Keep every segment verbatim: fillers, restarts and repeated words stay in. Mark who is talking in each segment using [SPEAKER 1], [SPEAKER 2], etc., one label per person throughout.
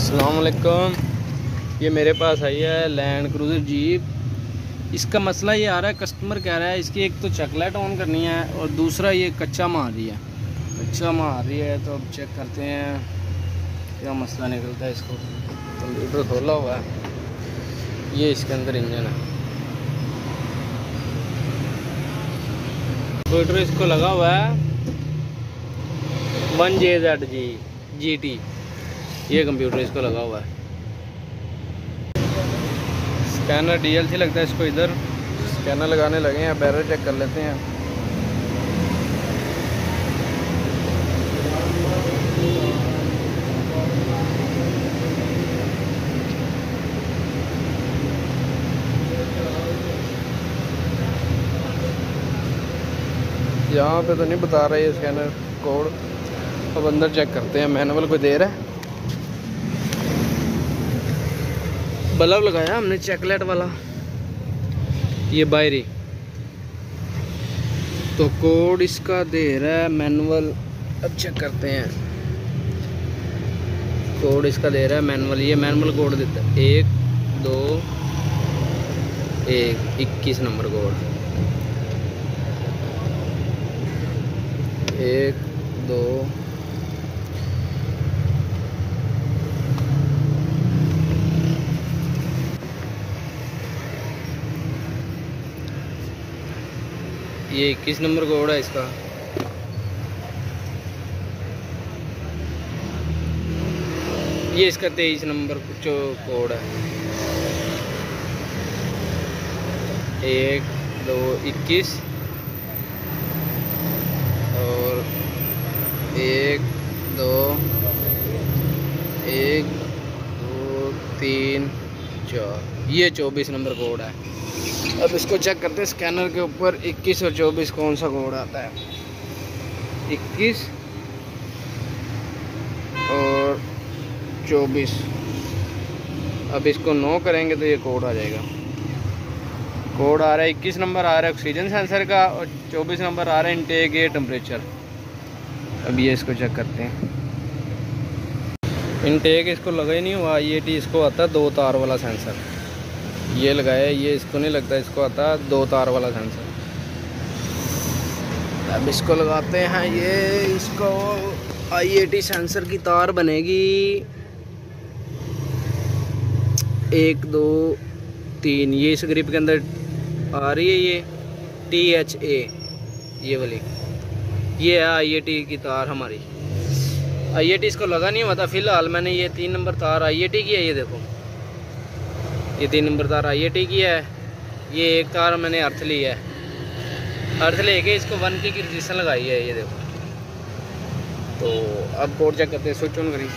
[SPEAKER 1] अस्सलाम वालेकुम। ये मेरे पास आई है लैंड क्रूज़र जीप। इसका मसला ये आ रहा है, कस्टमर कह रहा है इसकी एक तो चॉकलेट ऑन करनी है और दूसरा ये कच्चा मार रही है कच्चा मार रही है तो अब चेक करते हैं क्या मसला निकलता है। इसको कंप्यूटर खोला हुआ है, ये इसके अंदर इंजन है। कंप्यूटर इसको लगा हुआ है one J Z G G T, ये कंप्यूटर इसको लगा हुआ है। स्कैनर डी एल सी लगता है इसको, इधर स्कैनर लगाने लगे हैं। बैरल चेक कर लेते हैं। यहाँ पे तो नहीं बता रहा है स्कैनर कोड। अब अंदर चेक करते हैं। मैनुअल कोई दे रहा है। बल्ब लगाया हमने चॉकलेट वाला, ये बाहरी तो कोड इसका दे रहा है मैनुअल। अब चेक करते हैं। कोड इसका दे रहा है मैनुअल, ये मैनुअल कोड देता है एक दो एक इक्कीस नंबर कोड, एक दो ये इक्कीस नंबर कोड है इसका। ये इसका तेईस नंबर जो कोड है, एक दो इक्कीस और एक दो एक दो तीन चार, ये चौबीस नंबर कोड है। अब इसको चेक करते हैं। स्कैनर के ऊपर इक्कीस और चौबीस कौन सा कोड आता है। इक्कीस और चौबीस। अब इसको नो करेंगे तो ये कोड आ जाएगा। कोड आ रहा है, इक्कीस नंबर आ रहा है ऑक्सीजन सेंसर का और चौबीस नंबर आ रहा है इनटेक एयर टेम्परेचर। अब ये इसको चेक करते हैं। इनटेक इसको लगा ही नहीं हुआ। ये टी इसको आता है दो तार वाला सेंसर, ये लगाया है। ये इसको नहीं लगता, इसको आता है दो तार वाला सेंसर। अब इसको लगाते हैं। ये इसको आई ए टी सेंसर की तार बनेगी एक दो तीन। ये इस ग्रिप के अंदर आ रही है, ये टी एच ए ये वाली, ये है आई ए टी की तार हमारी। आई ए टी इसको लगा नहीं हुआ था फिलहाल। मैंने ये तीन नंबर तार आई ए टी की है, ये देखो ये तीन नंबर तार आई ए टी की है। ये एक तार मैंने अर्थ ली है, अर्थ लेके इसको वन की रजिस्टर लगाई है, ये देखो। तो अब कोड चेक करते हैं। स्विच ऑन करें।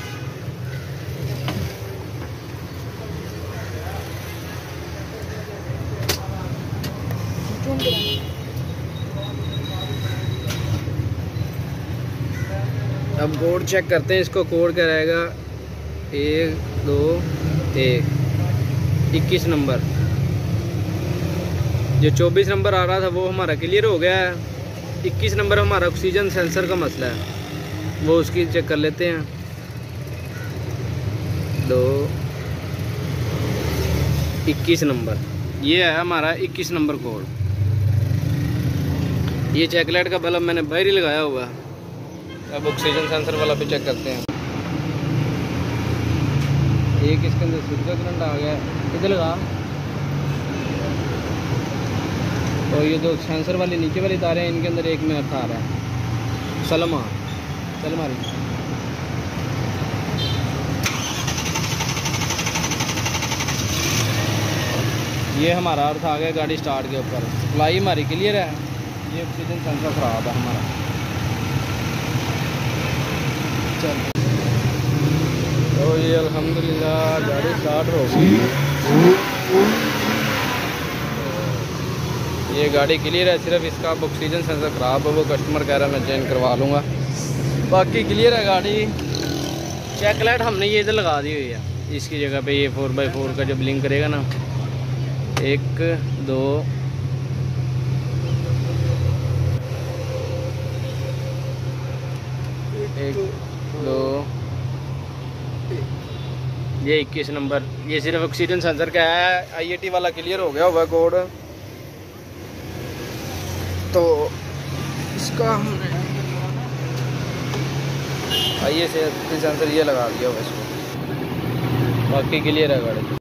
[SPEAKER 1] अब कोड चेक करते हैं। इसको कोड क्या रहेगा, एक दो एक इक्कीस नंबर। जो चौबीस नंबर आ रहा था वो हमारा क्लियर हो गया है। इक्कीस नंबर हमारा ऑक्सीजन सेंसर का मसला है, वो उसकी चेक कर लेते हैं। दो इक्कीस नंबर, ये है हमारा इक्कीस नंबर कोड। ये चॉकलेट का बल्ब मैंने बाहर ही लगाया हुआ है। अब ऑक्सीजन सेंसर वाला भी चेक करते हैं। एक इसके अंदर स्विच का करंट आ गया, इधर लगा। और ये जो सेंसर वाली नीचे वाली तारें हैं, इनके अंदर एक में अर्थ आ रहा है। सलमा सलमा रही ये हमारा अर्थ आ गया गाड़ी स्टार्ट के ऊपर। सप्लाई हमारी क्लियर है। ये ऑक्सीजन सेंसर ख़राब है हमारा। चल तो ये अल्हम्दुलिल्लाह गाड़ी स्टार्ट हो गई। ये गाड़ी क्लियर है, सिर्फ इसका ऑक्सीजन सेंसर ख़राब है, वो कस्टमर कह रहा है मैं चेंज करवा लूँगा। बाकी क्लियर है गाड़ी। चॉकलेट हमने ये इधर लगा दी हुई है, इसकी जगह पे ये फोर बाई फोर का जब ब्लिंक करेगा ना, एक दो एक दो ये इक्कीस नंबर, ये सिर्फ ऑक्सीजन सेंसर का है। आई ए टी वाला क्लियर हो गया होगा कोड, तो इसका हमने आई ए से सेंसर ये लगा दिया होगा इसको, बाकी क्लियर है गाड़ी।